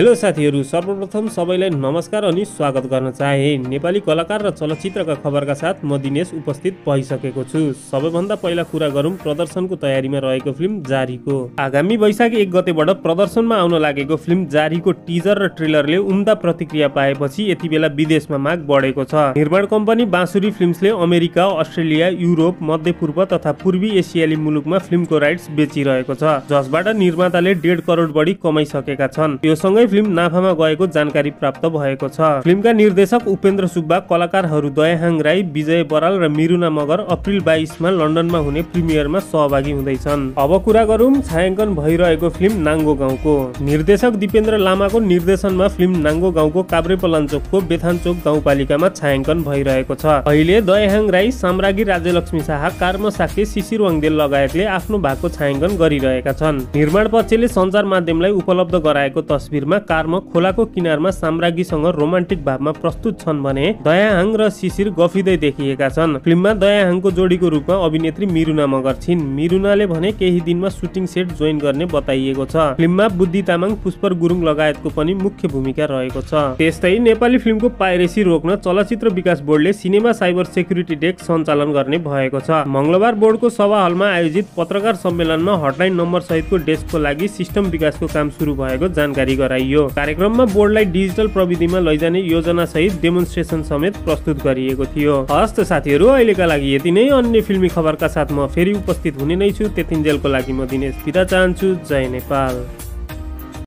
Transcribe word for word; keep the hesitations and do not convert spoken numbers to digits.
Hello साथीहरू, सर्वप्रथम सबैलाई नमस्कार अनि स्वागत गर्न चाहे। नेपाली कलाकार र चलचित्रका खबरका साथ म दिनेश उपस्थित भइसकेको छु। सबैभन्दा पहिला कुरा गरौँ प्रदर्शनको तयारीमा रहेको फिल्म जारीको। आगामी वैशाख एक गतेबाट प्रदर्शनमा आउन लागेको फिल्म जारीको टिजर र ट्रेलरले उम्दा प्रतिक्रिया पाएपछि यति बेला विदेशमा माग बढेको छ। निर्माण कम्पनी बाँसुरी फिल्म्सले अमेरिका, अस्ट्रेलिया, युरोप, मध्यपूर्व तथा पूर्वी एसियाली मुलुकमा फिल्मको राइट्स बेचिरहेको छ, जसबाट निर्माताले डेढ करोड बढी कमाइसकेका छन्। यो सँगै फिल्म नाफामा गएको जानकारी प्राप्त भएको छ। फिल्मका निर्देशक उपेन्द्र सुब्बा, कलाकारहरू दयाहाङ राई, विजय बराल र मिरुना मगर अप्रिल बाइसमा लन्डनमा हुने प्रिमियरमा सहभागी हुँदैछन्। अब कुरा गरौँ छायाङ्कन भइरहेको फिल्म नाङ्गो गाउँको। निर्देशक दिपेन्द्र लामाको निर्देशनमा फिल्म नाङ्गो गाउँको काभ्रेपलाञ्चोकको बेथानचोक गाउँपालिकामा छायाङ्कन भइरहेको छ। अहिले दयाहाङ राई, साम्राज्ञी राज्यलक्ष्मी शाह, कार्म साक्य, शिशिर वाङदेल लगायतले आफ्नो भागको छायाङ्कन गरिरहेका छन्। निर्माण पक्षले सञ्चार माध्यमलाई उपलब्ध गराएको तस्बिरमा कार्म खोलाको किनारमा साम्राज्ञीसँग रोमान्टिक भावमा प्रस्तुत छन् भने दयाहाङ र शिशिर गफिँदै देखिएका छन्। फिल्ममा दयाहाङको जोडीको रूपमा अभिनेत्री मिरुना मगर छिन्। मिरुनाले भने केही दिनमा सुटिङ सेट जोइन गर्ने बताइएको छ। फिल्ममा बुद्धि तामाङ, पुष्पर गुरुङ लगायतको पनि मुख्य भूमिका रहेको छ। त्यस्तै नेपाली फिल्मको पाइरेसी रोक्न चलचित्र विकास बोर्डले सिनेमा साइबर सेक्युरिटी डेस्क सञ्चालन गर्ने भएको छ। मंगलबार बोर्डको सभा हलमा आयोजित पत्रकार सम्मेलनमा हटलाइन नम्बर सहितको डेस्कको लागि सिस्टम विकासको काम सुरु भएको जानकारी गराइयो। कार्यक्रममा बोर्डलाई डिजिटल प्रविधिमा लैजाने योजना सहित डेमोन्स्ट्रेसन समेत प्रस्तुत गरिएको थियो। हस्त साथीहरू, अहिलेका लागि यति नै। अन्य फिल्मी खबरका साथ म फेरि उपस्थित हुने नै छु। त्यतिन्जेलको लागि म दिनेश बिदा चाहन्छु। जय नेपाल।